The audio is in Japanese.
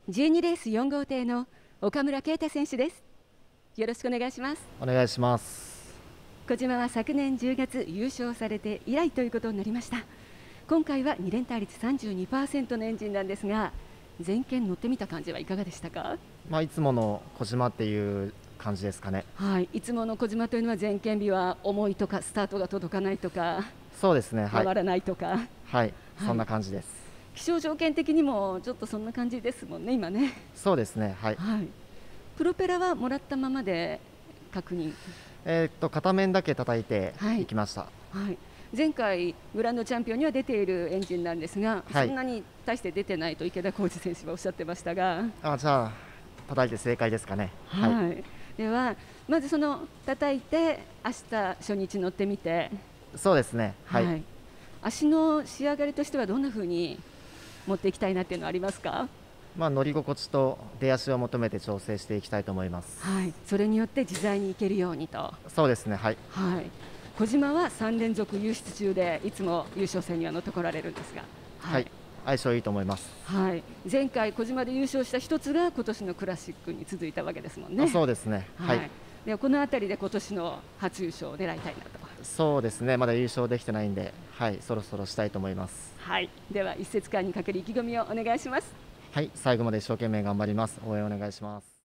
12レース4号艇の岡村啓太選手です。よろしくお願いします。 お願いします。 小島は昨年10月優勝されて以来ということになりました。今回は2連単率 32% のエンジンなんですが、前件乗ってみた感じはいかがでしたか？ いつもの小島っていう感じですかね。 はい、いつもの小島というのは前件日は重いとかスタートが届かないとか、 そうですね、はい、 回らないとか、 はい、そんな感じです。 気象条件的にもちょっとそんな感じですもんね、今ね。 そうですね、はい。 プロペラはもらったままで確認。 片面だけ叩いていきました。 前回グランドチャンピオンには出ているエンジンなんですが、そんなに大して出てないと池田浩二選手はおっしゃってましたが、 じゃあ叩いて正解ですかね。 ではまずその叩いて明日初日乗ってみて。 そうですね、 足の仕上がりとしてはどんな風に持っていきたいなっていうのはありますか？ 乗り心地と出足を求めて調整していきたいと思います。 それによって自在にいけるようにと。 そうですね、 小島は3連続優出中でいつも優勝戦には乗ってこられるんですが、 相性いいと思います。 前回小島で優勝した一つが今年のクラシックに続いたわけですもんね。 そうですね、 でこの辺りで今年の初優勝を狙いたいなと。 そうですね、まだ優勝できてないんで、そろそろしたいと思います。 では一節間にかける意気込みをお願いします。 最後まで一生懸命頑張ります。応援お願いします。